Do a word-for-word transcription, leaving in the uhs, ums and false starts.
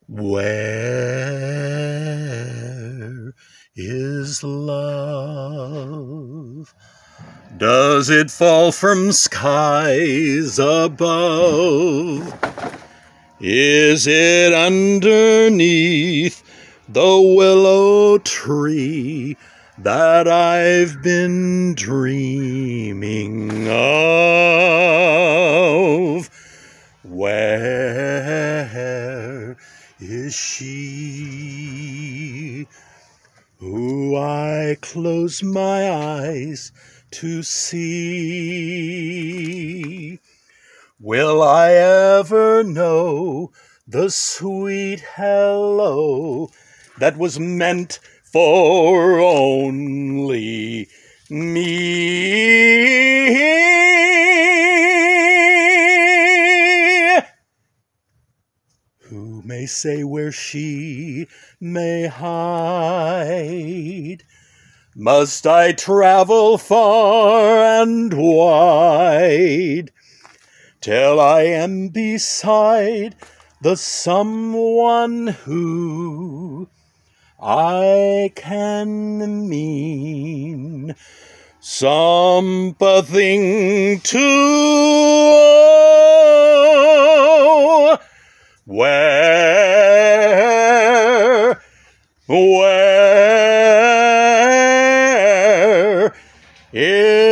Where is love? Does it fall from skies above? Is it underneath the willow tree that I've been dreaming of? Where is she who I close my eyes to see? Will I ever know the sweet hello that was meant for only me? Who may say where she may hide? Must I travel far and wide till I am beside the someone who I can mean something to? Where, where is